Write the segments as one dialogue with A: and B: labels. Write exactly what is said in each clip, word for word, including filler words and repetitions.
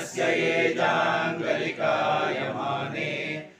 A: तस्य ये जाङ्गलिकायमाने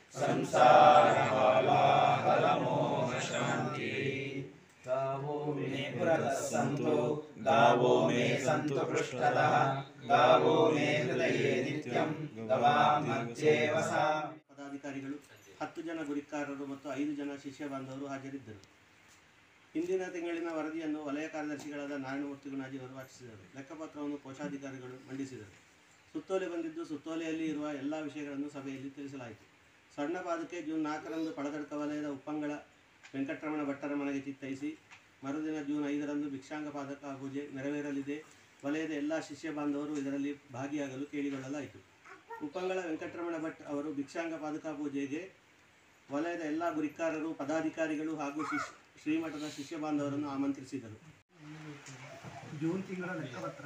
A: संसारहालाहलमोहशान्ति गावो मे पुरतः सन्तु गावो मे सन्तु पृष्ठतः गावो मे हृदये नित्यं गवामध्ये वसामि।
B: ಪದಾಧಿಕಾರಿಗಳು ಹತ್ತು ಜನ ಗುರಿಕಾರರು ಮತ್ತು ಐದು ಜನ ಶಿಷ್ಯ ಬಾಂಧವರು ಹಾಜರಿದ್ದರು. ಹಿಂದಿನ ತಿಂಗಳಿನ ವರದಿಯನ್ನು ವಲಯ ಕಾರ್ಯದರ್ಶಿಗಳಾದ ನಾರಾಯಣಮೂರ್ತಿ ಗುಣಾಜಿ ಅವರು ವಾಚಿಸಿದರು. ಲೆಕ್ಕಪತ್ರವನ್ನು ಕೋಶಾಧಿಕಾರಿಗಳು ಮಂಡಿಸಿದರು. ಸುತ್ತೋಲೆ ಬಂದಿದ್ದು ಸುತ್ತೋಲೆಯಲ್ಲಿ ಇರುವ ಎಲ್ಲ ವಿಷಯಗಳನ್ನು ಸಭೆಯಲ್ಲಿ ತಿಳಿಸಲಾಯಿತು. ಸ್ವರ್ಣ ಪಾದುಕೆ ಜೂನ್ ನಾಲ್ಕರಂದು ಪಳದಡ್ಕ ವಲಯದ ಉಪ್ಪಂಗಳ ವೆಂಕಟರಮಣ ಭಟ್ಟರ ಮನೆಗೆ ಚಿತ್ತೈಸಿ ಮರುದಿನ ಜೂನ್ ಐದರಂದು ಭಿಕ್ಷಾಂಗ ಪಾದಕ ಪೂಜೆ ನೆರವೇರಲಿದೆ. ವಲಯದ ಎಲ್ಲ ಶಿಷ್ಯ ಬಾಂಧವರು ಇದರಲ್ಲಿ ಭಾಗಿಯಾಗಲು ಕೇಳಿಕೊಳ್ಳಲಾಯಿತು. ಉಪ್ಪಂಗಳ ವೆಂಕಟರಮಣ ಭಟ್ ಅವರು ಭಿಕ್ಷಾಂಗ ಪಾದಕ ಪೂಜೆಗೆ ವಲಯದ ಎಲ್ಲ ಗುರಿಕಾರರು, ಪದಾಧಿಕಾರಿಗಳು ಹಾಗೂ ಶಿಷ್ಯ ಶ್ರೀಮಠದ ಶಿಷ್ಯ ಬಾಂಧವರನ್ನು ಆಮಂತ್ರಿಸಿದರು. ಜೂನ್ ತಿಂಗಳ ಲೆಕ್ಕಪತ್ರ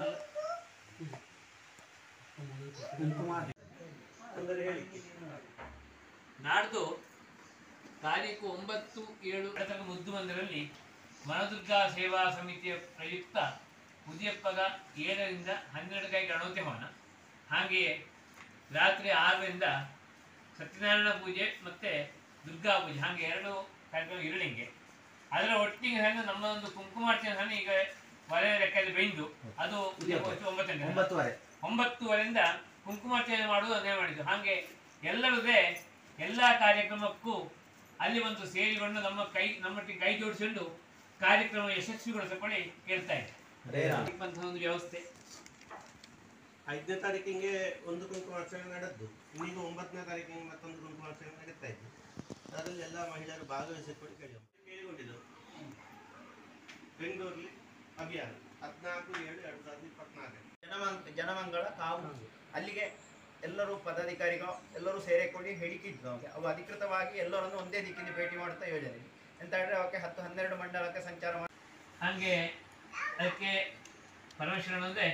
C: ನಾಡ್ದು ತಾರೀಕು ಒಂಬತ್ತು ಏಳು ಮುದ್ದು ಮಂದಿರಲ್ಲಿ ವನದುರ್ಗಾ ಸೇವಾ ಸಮಿತಿಯ ಪ್ರಯುಕ್ತ ಉದಿಯಪ್ಪಗ ಏಳರಿಂದ ಹನ್ನೆರಡಕ್ಕೆ ಗಣಪತಿ ಹೋಮ, ಹಾಗೆಯೇ ರಾತ್ರಿ ಆರರಿಂದ ಸತ್ಯನಾರಾಯಣ ಪೂಜೆ ಮತ್ತು ದುರ್ಗಾ ಪೂಜೆ, ಹಾಗೆ ಎರಡು ಕಾರ್ಯಕ್ರಮ ಇರಲಿಂಗೆ. ಅದರ ಒಟ್ಟಿಗೆ ಹೆಂಗೆ ನಮ್ಮ ಒಂದು ಕುಂಕುಮಾರ್ಚನೆ ಈಗ ವಲಯ ಲೆಕ್ಕದಲ್ಲಿ ಬೈಂದು ಅದು ಒಂಬತ್ತನೇ ಒಂಬತ್ತುವರೆ ಒಂಬತ್ತುವರೆಯಿಂದ ಕುಂಕುಮಾರ್ಚನೆ ಮಾಡುವುದು ಅದೇ ಮಾಡಿದ್ದು. ಹಾಗೆ ಎಲ್ಲರದೇ ಎಲ್ಲ ಕಾರ್ಯಕ್ರಮಕ್ಕೂ ಅಲ್ಲಿ ಒಂದು ಸೇರಿಕೊಂಡು ನಮ್ಮ ಕೈ ನಮ್ಮೊಟ್ಟಿಗೆ ಕೈ ಜೋಡಿಸಿಕೊಂಡು ಕಾರ್ಯಕ್ರಮ ಯಶಸ್ವಿಗೊಳಿಸಿಕೊಳ್ಳಿ ಕೇಳ್ತಾ ಇದೆ. ಒಂದು ವ್ಯವಸ್ಥೆ
B: ಐದನೇ ತಾರೀಕಿಗೆ ಒಂದು ಕುಂಕುಮಾರ್ಚನೆ ನಡೆದ್ದು, ಇನ್ನೀಗ ಒಂಬತ್ತನೇ ತಾರೀಕಿಗೆ ಮತ್ತೊಂದು ಕುಂಕುಮಾರ್ಚನೆ ನಡೀತಾ ಇತ್ತು. ಅದರಲ್ಲಿ ಎಲ್ಲ ಮಹಿಳೆಯರು ಭಾಗವಹಿಸಿಕೊಂಡು ಕೇಳಿ ಕೇಳಿಕೊಂಡಿದ್ದರು. ಬೆಂಗಳೂರಲ್ಲಿ ಅಭಿಯಾನ ಹದಿನಾಲ್ಕು ಏಳು ಎರಡು ಸಾವಿರದ ಇಪ್ಪತ್ನಾಲ್ಕು
D: ಜನಮಂಗ ಜನಮಂಗಳ ಕಾವು ಅಲ್ಲಿಗೆ ಎಲ್ಲರೂ ಪದಾಧಿಕಾರಿಗಳು ಎಲ್ಲರೂ ಸೇರಿಕೊಂಡು ಹೇಳಿಕಿದ್ರು. ಅವು ಅಧಿಕೃತವಾಗಿ ಎಲ್ಲರನ್ನು ಒಂದೇ ದಿಕ್ಕಿನ ಭೇಟಿ ಮಾಡುತ್ತಾ ಯೋಜನೆ ಎಂತ ಹೇಳಿದ್ರೆ ಅವಕ್ಕೆ ಹತ್ತು ಹನ್ನೆರಡು ಮಂಡಲಕ್ಕೆ ಸಂಚಾರ ಮಾಡಿ
C: ಹಾಗೆ ಅದಕ್ಕೆ ಪರಮೇಶ್ವರನ್ ಅಂದರೆ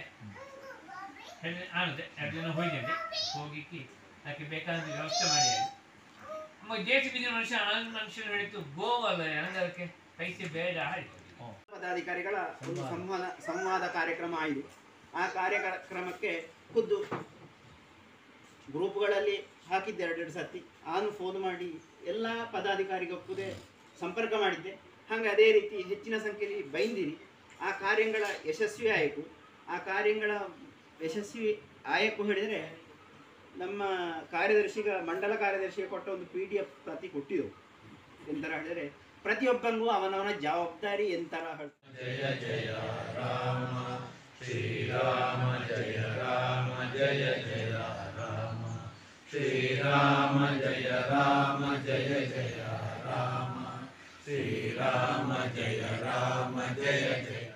C: ಆನದೆ ಎರಡು ಜನ ಹೋಗಿದ್ದೆ ಹೋಗಿಕ್ಕಿ ಅದಕ್ಕೆ ಬೇಕಾದ ವ್ಯವಸ್ಥೆ ಮಾಡಿ ಜೆ ಸಿ ಬಿ ಮನುಷ್ಯ ಮನುಷ್ಯನ ಹೇಳಿತ್ತು ಗೋವಲ್ಲ ಅಂದರೆ ಅದಕ್ಕೆ ಪೈಸೆ ಬೇಡ ಹಾಡಿ
D: ಪದಾಧಿಕಾರಿಗಳ ಒಂದು ಸಂವಾದ ಸಂವಾದ ಕಾರ್ಯಕ್ರಮ ಆಯಿತು. ಆ ಕಾರ್ಯಕ್ರಮಕ್ಕೆ ಖುದ್ದು ಗ್ರೂಪ್ಗಳಲ್ಲಿ ಹಾಕಿದ್ದೆ ಎರಡೆರಡು ಸರ್ತಿ. ನಾನು ಫೋನ್ ಮಾಡಿ ಎಲ್ಲ ಪದಾಧಿಕಾರಿಗೊಪ್ಪದೆ ಸಂಪರ್ಕ ಮಾಡಿದ್ದೆ. ಹಾಗೆ ಅದೇ ರೀತಿ ಹೆಚ್ಚಿನ ಸಂಖ್ಯೆಯಲ್ಲಿ ಬೈಂದಿರಿ. ಆ ಕಾರ್ಯಗಳ ಯಶಸ್ವಿ ಆಯಿತು. ಆ ಕಾರ್ಯಗಳ ಯಶಸ್ವಿ ಆಯಕ್ಕೂ ಹೇಳಿದರೆ ನಮ್ಮ ಕಾರ್ಯದರ್ಶಿಗ ಮಂಡಲ ಕಾರ್ಯದರ್ಶಿಗೆ ಕೊಟ್ಟ ಒಂದು ಪಿ ಡಿ ಎಫ್ ಪ್ರತಿ ಕೊಟ್ಟಿದ್ದೆವು. ಎಂಥರ ಹೇಳಿದರೆ ಪ್ರತಿಯೊಬ್ಬನಿಗೂ ಅವನವನ ಜವಾಬ್ದಾರಿ ಎಂಥರ
A: ಜಯ ಜಯ ರಾಮ ಶ್ರೀರಾಮ ಜಯ ರಾಮ ಜಯ ಜಯ ರಾಮ ಶ್ರೀರಾಮ ಜಯ ರಾಮ ಜಯ ಜಯ ರಾಮ ಶ್ರೀರಾಮ ಜಯ ರಾಮ ಜಯ ಜಯ